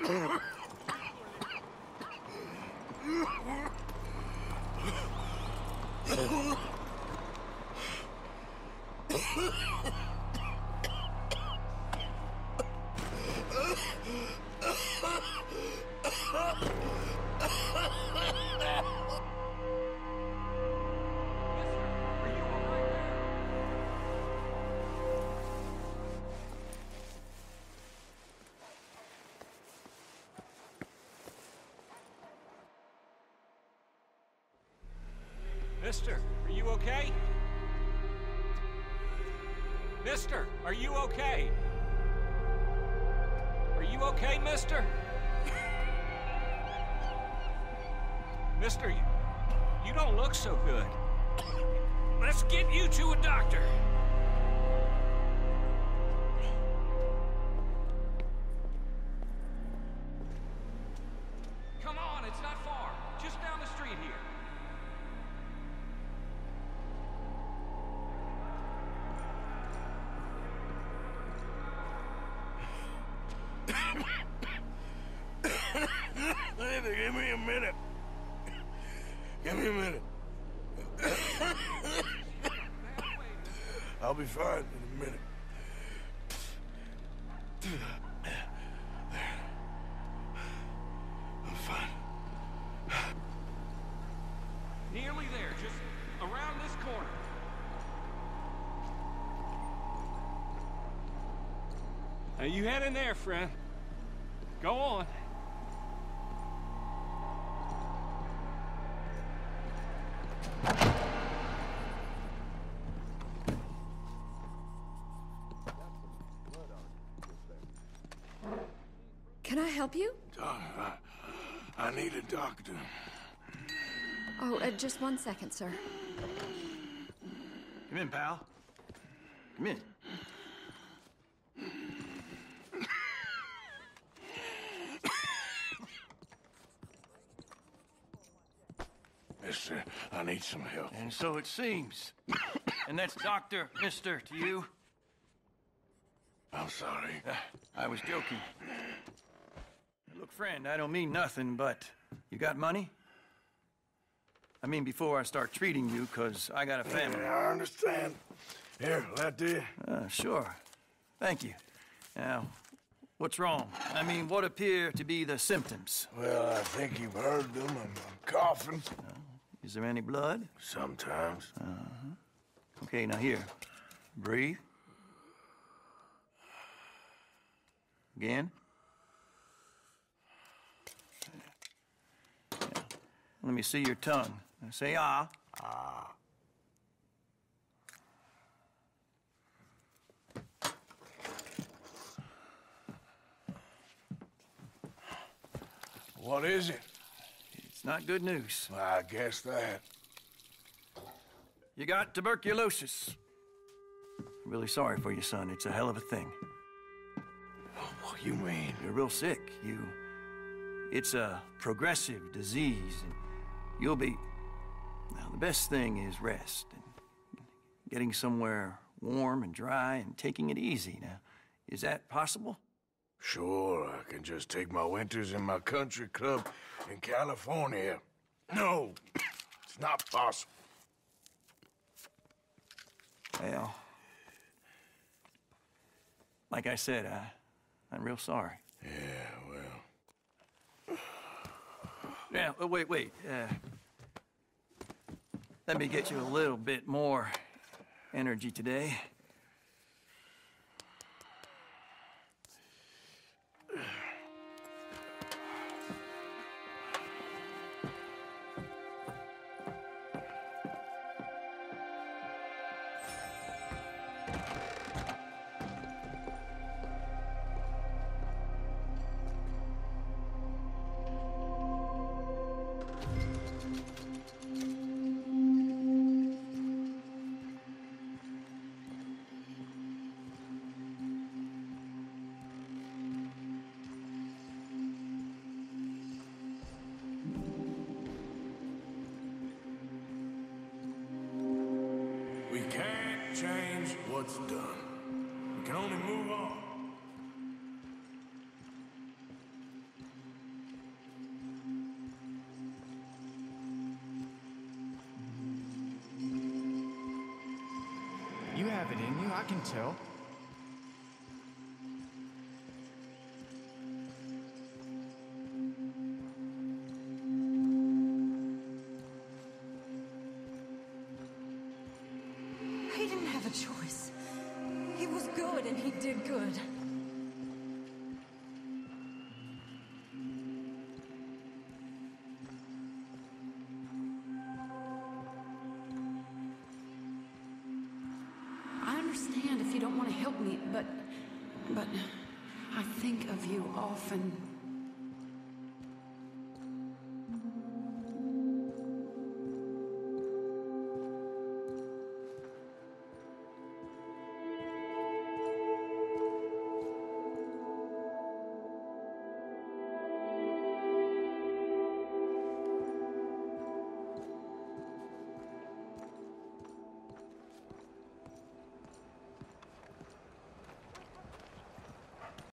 Mister, are you okay? Mister, are you okay? Are you okay, mister? Mister, you don't look so good. Let's get you to a doctor. Come on, it's not far. Just down the street here. Give me a minute. Give me a minute. I'll be fine in a minute. I'm fine. Nearly there, just around this corner. Now you head in there, friend. Go on. Can I help you? I need a doctor. Oh, just 1 second, sir. Come in, pal. Come in. Mister, I need some help. And so it seems. And that's Dr. Mister to you? I'm sorry. I was joking. Look, friend, I don't mean nothing, but you got money? I mean, before I start treating you, 'cause I got a family. Yeah, I understand. Here, that do you? Sure. Thank you. Now, what's wrong? I mean, what appear to be the symptoms? Well, I think you've heard them. I'm coughing. Is there any blood? Sometimes. Okay, now here. Breathe. Again. Let me see your tongue. Now say ah. Ah. What is it? It's not good news. Well, I guess that. You got tuberculosis. I'm really sorry for you, son. It's a hell of a thing. What you mean? You're real sick. It's a progressive disease, and you'll be... Now, the best thing is rest, and getting somewhere warm and dry, and taking it easy. Now, is that possible? Sure, I can just take my winters in my country club in California. No, it's not possible. Well, like I said, I'm real sorry. Yeah, well... Yeah, wait. Let me get you a little bit more energy today. We can't change what's done. We can only move on. I can tell. He didn't have a choice. He was good and he did good. I understand if you don't want to help me, but I think of you often.